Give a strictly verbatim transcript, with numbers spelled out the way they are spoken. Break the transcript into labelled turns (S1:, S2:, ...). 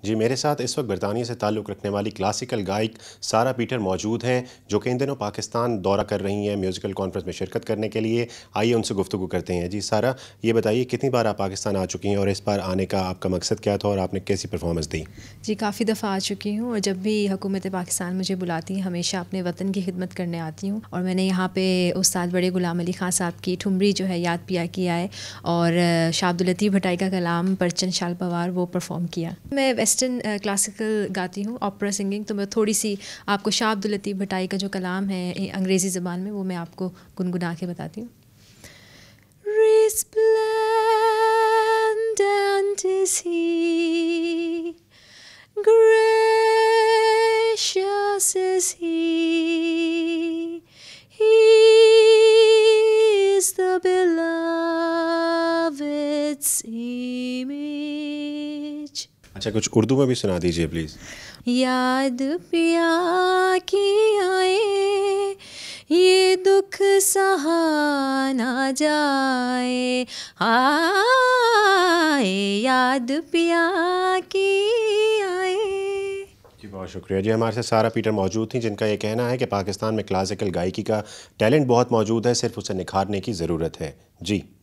S1: जी, मेरे साथ इस वक्त बरतानिया से ताल्लुक़ रखने वाली क्लासिकल गायक सारा पीटर मौजूद हैं, जो कि इन दिनों पाकिस्तान दौरा कर रही हैं म्यूज़िकल कॉन्फ्रेंस में शिरकत करने के लिए। आइए उनसे गुफ्तगू करते हैं। जी सारा, ये बताइए कितनी बार आप पाकिस्तान आ चुकी हैं और इस बार आने का आपका मकसद क्या था और आपने कैसी परफॉर्मेंस दी?
S2: जी, काफ़ी दफ़ा आ चुकी हूँ और जब भी हुकूमत पाकिस्तान मुझे बुलाती है हमेशा अपने वतन की खिदमत करने आती हूँ। और मैंने यहाँ पे उस्ताद बड़े गुलाम अली ख़ान साहब की ठुमरी जो है याद पिया किया है और शाह अब्दुल लतीफ़ भटाई का कलाम परचन शाल पवार वो परफॉर्म किया। मैं वेस्टर्न क्लासिकल गाती हूँ, ऑपरा सिंगिंग, तो मैं थोड़ी सी आपको शाह अब्दुल लतीफ़ भटाई का जो कलाम है अंग्रेज़ी ज़बान में वो मैं आपको गुनगुना के बताती हूँ। Resplendent is he, gracious is he, he is the beloved's image।
S1: अच्छा, कुछ उर्दू में भी सुना दीजिए प्लीज़।
S2: याद पिया की आए ये दुख सहा ना जाए, आए याद पिया की आए।
S1: जी बहुत शुक्रिया। जी, हमारे साथ सारा पीटर मौजूद थी, जिनका ये कहना है कि पाकिस्तान में क्लासिकल गायकी का टैलेंट बहुत मौजूद है, सिर्फ उसे निखारने की ज़रूरत है। जी।